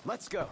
Let's go.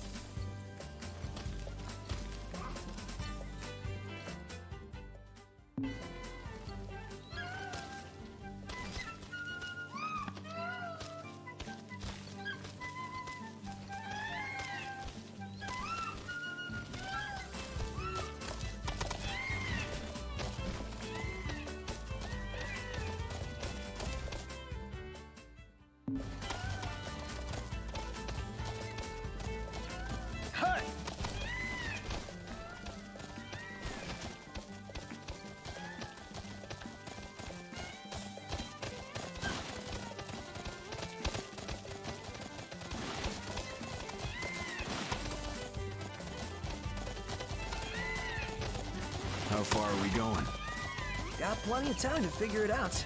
How far are we going? Got plenty of time to figure it out.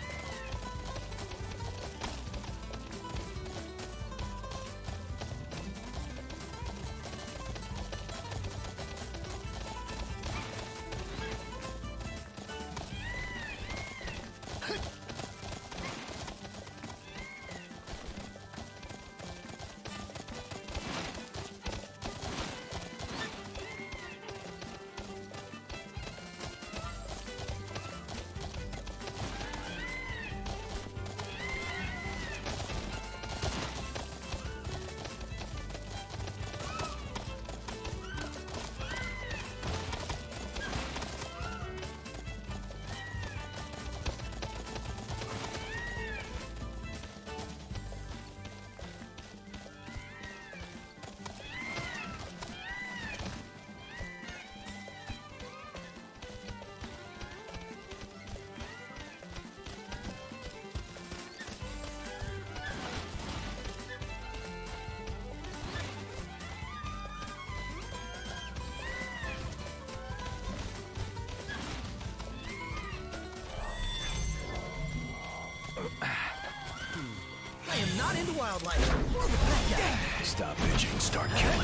I am not into wildlife. Or the bad guy. Stop bitching, start killing.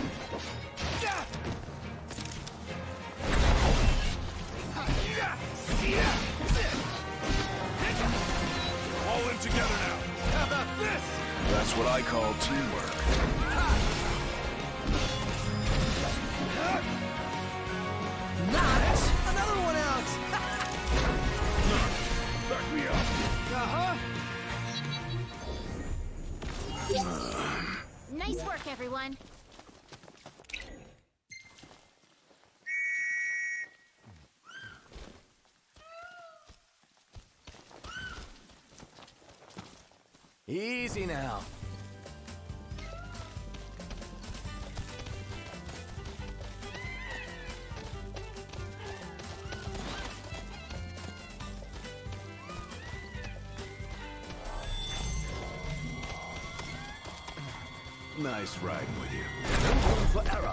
All in together now. How about this? That's what I call teamwork. Not another one out. Back me up. Nice work, everyone. Easy now. Nice riding with you. No room for error.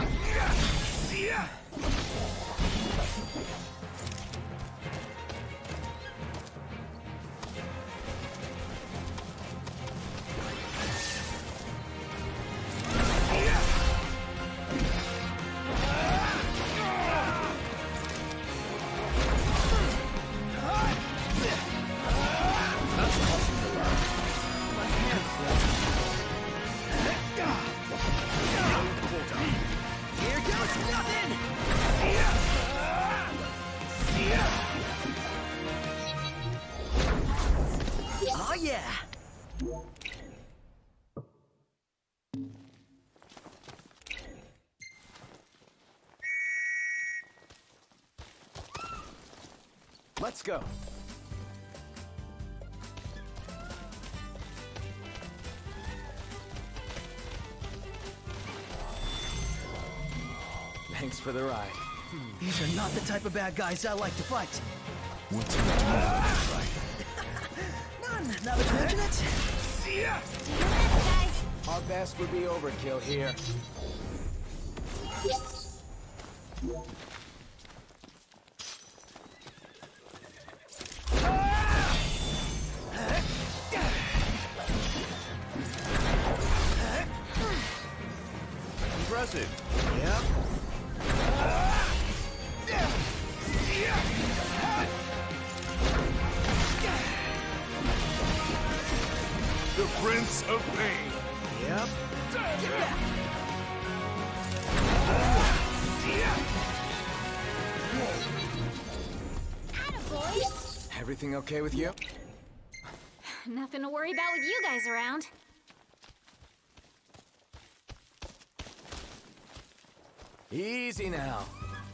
Here goes nothing. Oh yeah. Let's go. Thanks for the ride. These are not the type of bad guys I like to fight. What's in it tomorrow to fight? None. Now that you mention it. Do your best, guys. Our best would be overkill here. Impressive. Yep. The Prince of Pain. Yep. Get back! Attaboys. Everything okay with you? Nothing to worry about with you guys around. Easy now.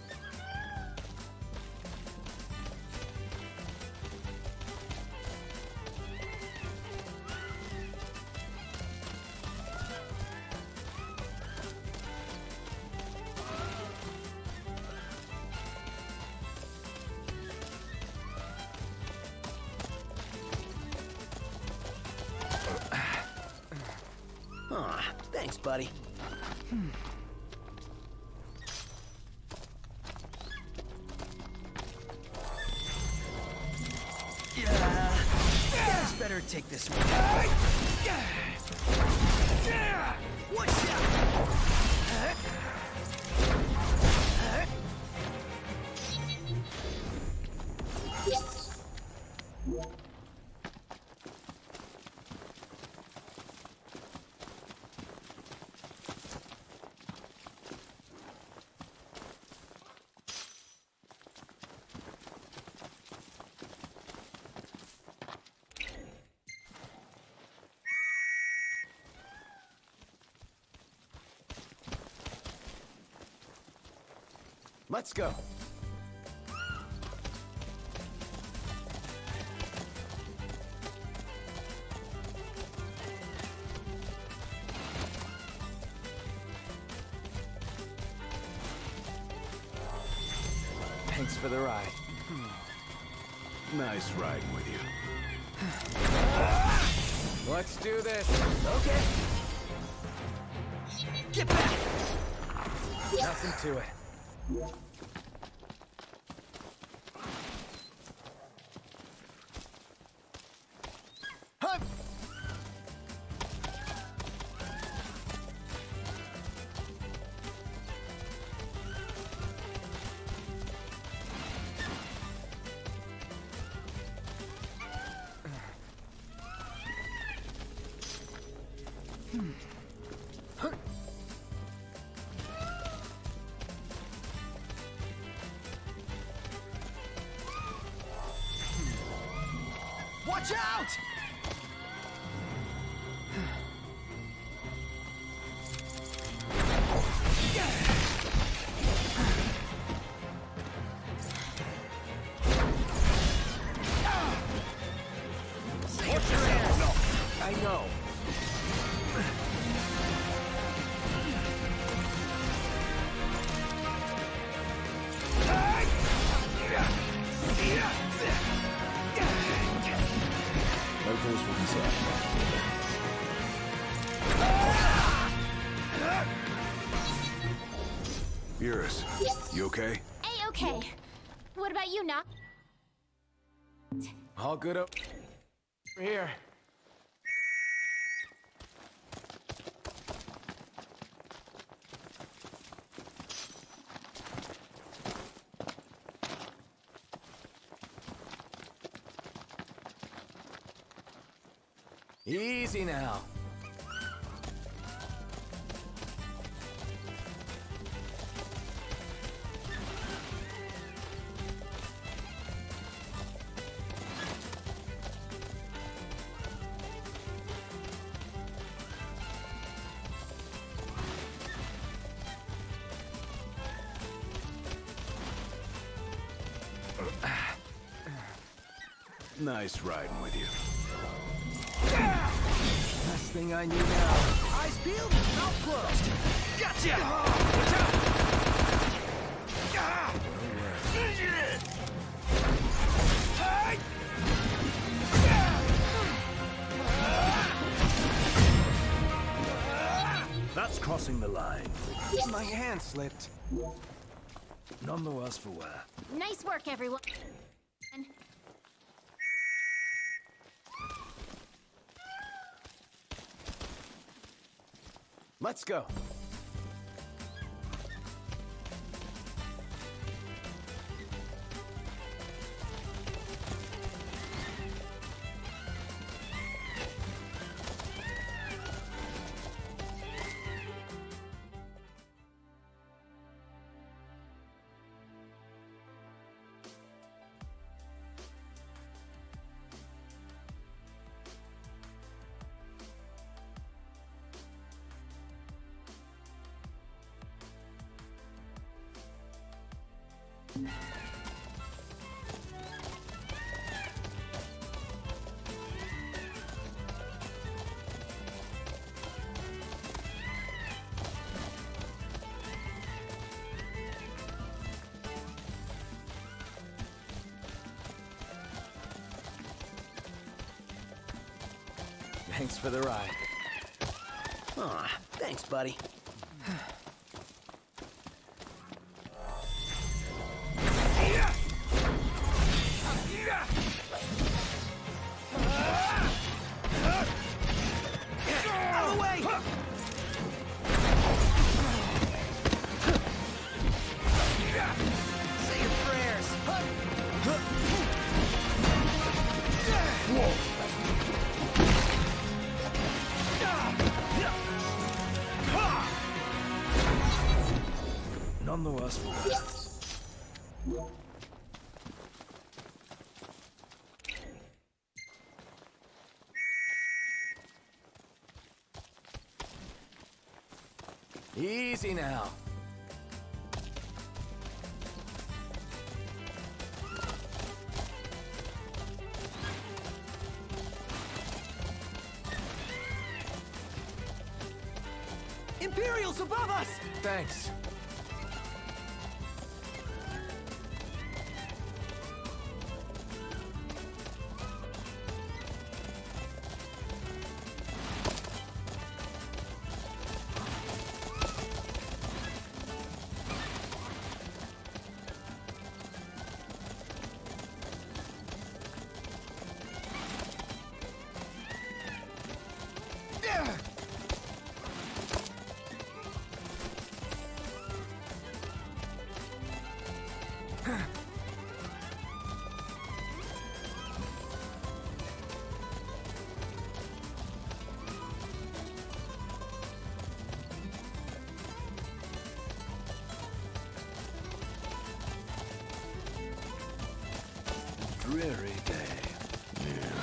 Aw, thanks, buddy. Guys better take this one. Watch out! Let's go. Thanks for the ride. Nice riding with you. Let's do this. Okay. Get back! Nothing to it. Hup! Watch out! Watch your ass! No, I know. That goes for himself. Iris, you okay? A-okay. What about you, Noct? All good up here. Easy now. Nice riding with you. Last thing I need now. Eyes peeled, mouth closed. Gotcha! Watch out! That's crossing the line. My hand slipped. None the worse for wear. Nice work, everyone. Let's go. Thanks for the ride. Aw, thanks, buddy. Out of the way! Say your prayers. None the worse for it. Easy now. Imperials above us! Thanks. Dreary day. Yeah.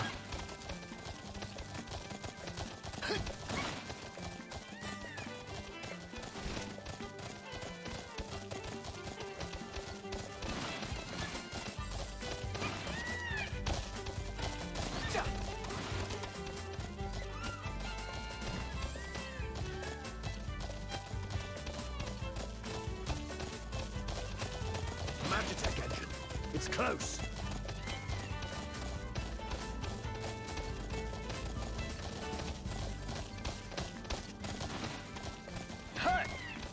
Magitech engine. It's close. Hey!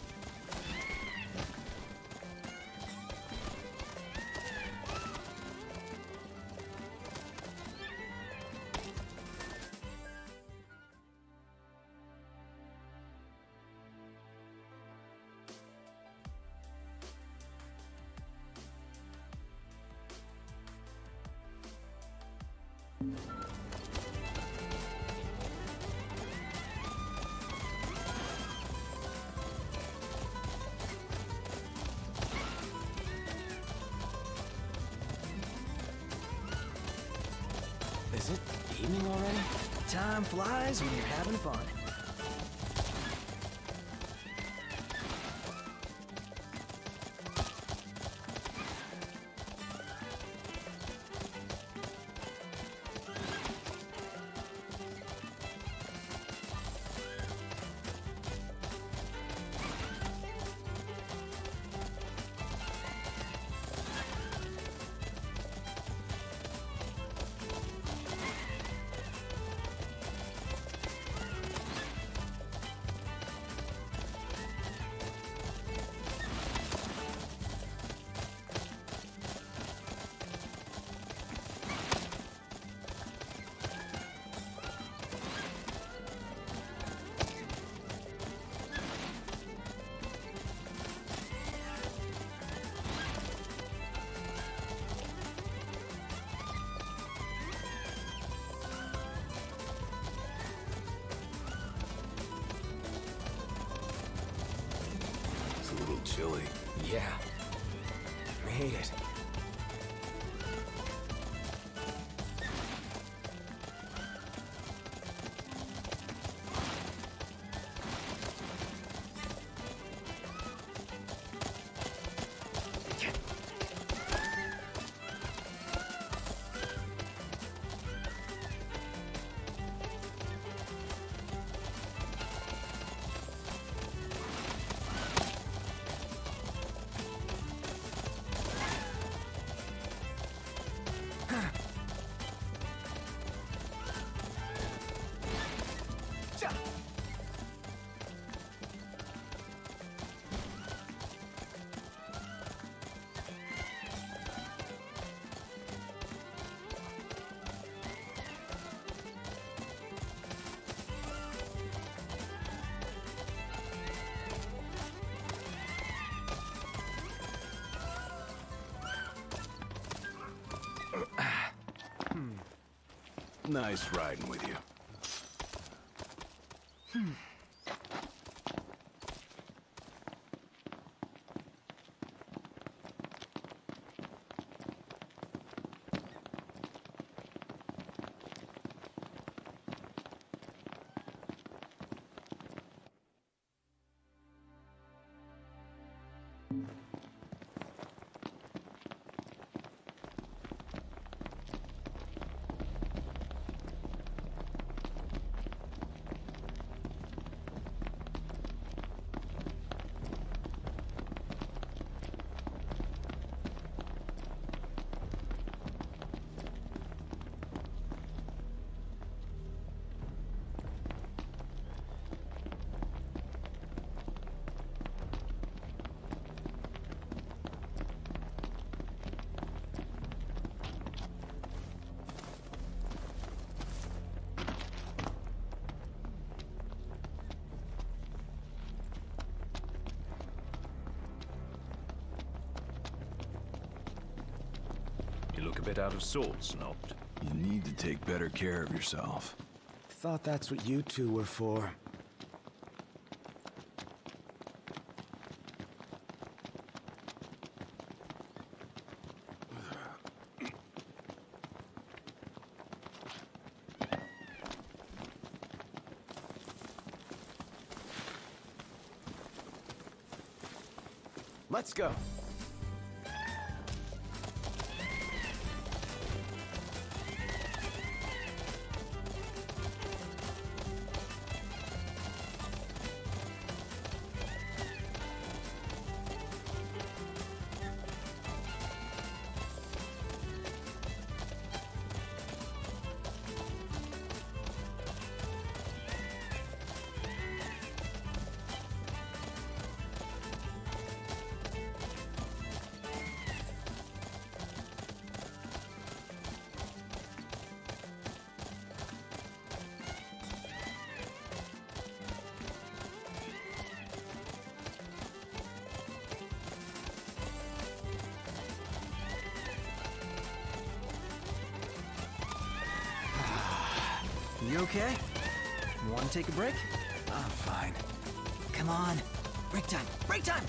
Is it evening already? Time flies when you're having fun. It's a little chilly. Yeah. Made it. Nice riding with you. You look a bit out of sorts, Noct. You need to take better care of yourself. Thought that's what you two were for. Let's go. You okay? Want to take a break? I'm fine. Come on. Break time. Break time!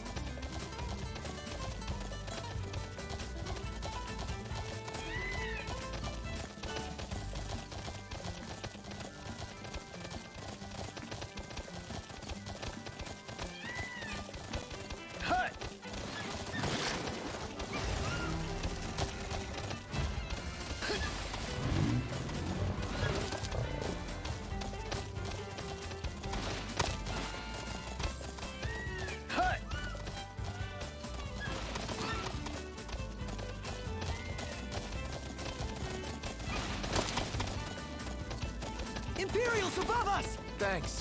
Imperials above us! Thanks.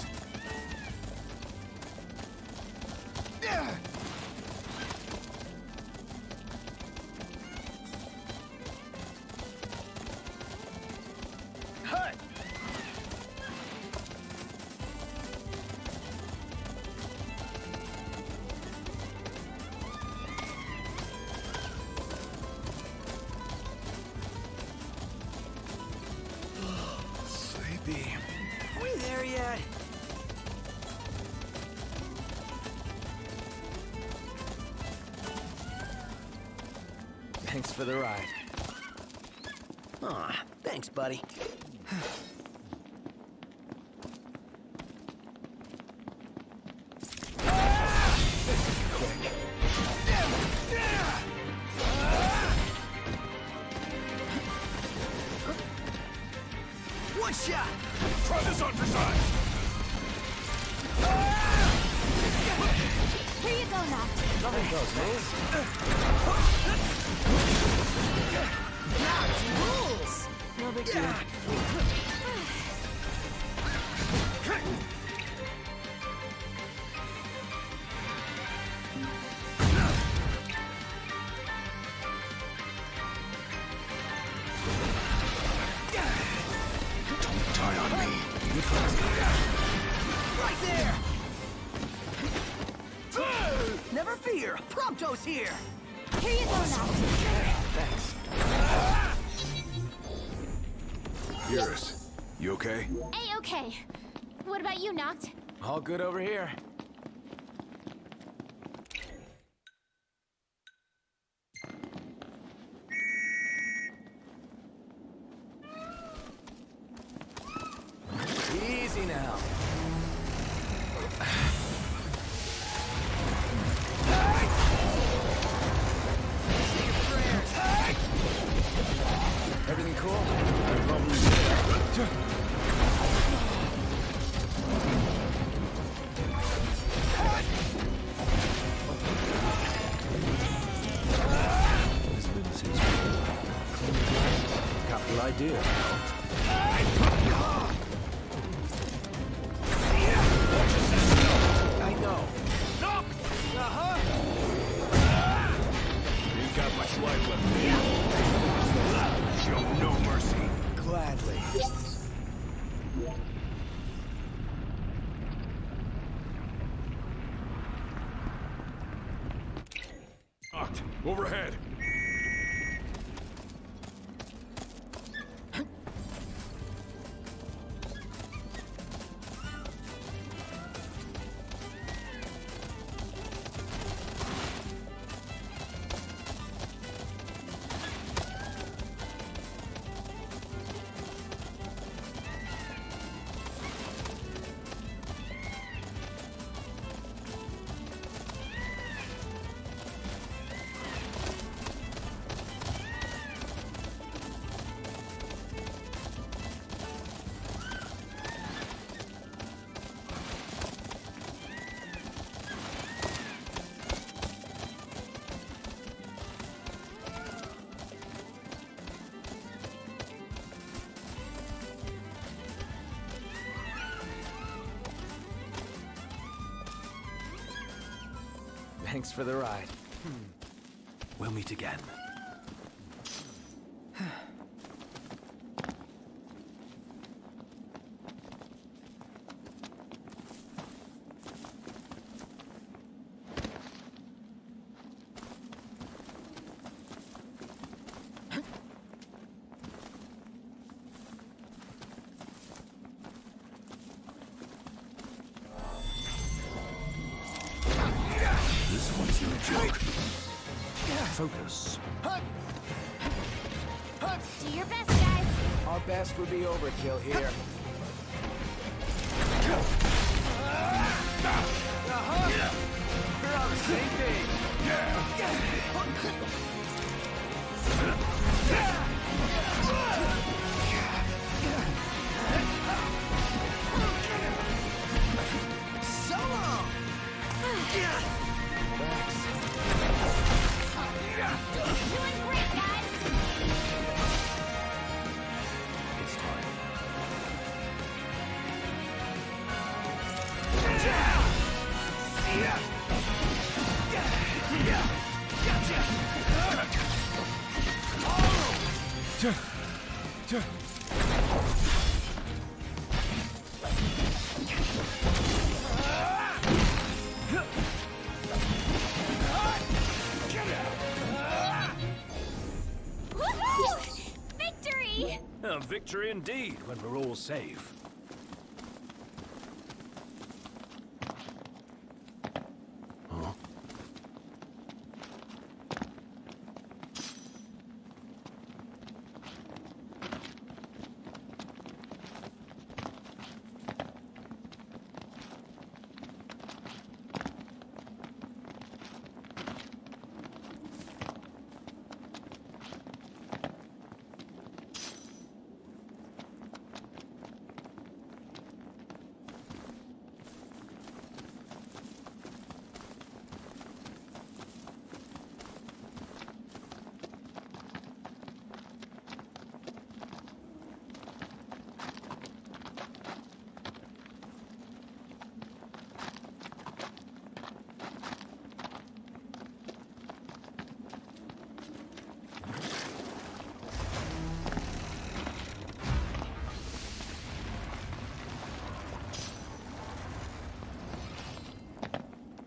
Sleepy. Are we there yet? Thanks for the ride. Aw, thanks, buddy. One shot! Try this on for size! Here you go, Noct. Nothing close, man. God's rules! No big deal. Don't die on me. Right there! Never fear, Prompto's here! Here you go, Noct. Thanks. Iris, you okay? A-okay. What about you, Noct? All good over here. Easy now. Everything cool? This little says clean your glasses. Capital idea. I know. Stop! You got much life left. Show no mercy. Gladly. Oct, overhead. Thanks for the ride. We'll meet again. This one's no joke. Focus. Do your best, guys. Our best would be overkill here. We're on the same page. So long! Doing great, guys. It's time. Woohoo! Victory! A victory indeed when we're all safe. Huh?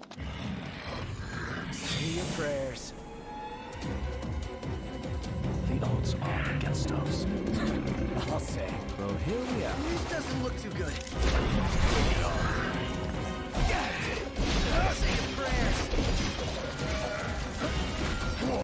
Say your prayers. The the odds are against us. I'll say. Well, here we are. This doesn't look too good.